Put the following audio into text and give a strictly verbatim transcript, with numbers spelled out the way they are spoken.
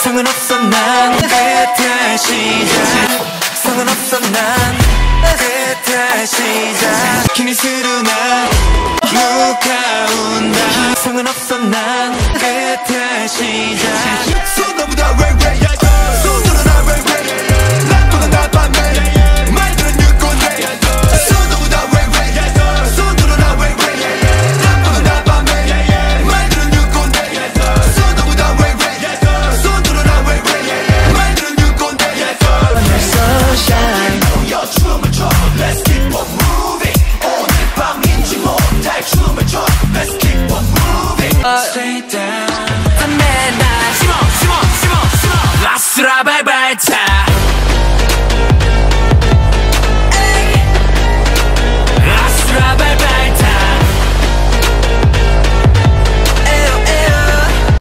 성은 없어 난 끝의 시작. 성은 없어 난 끝의 시작. 기니 스르나 누가 운다. 성은 없어 난 끝의 시작.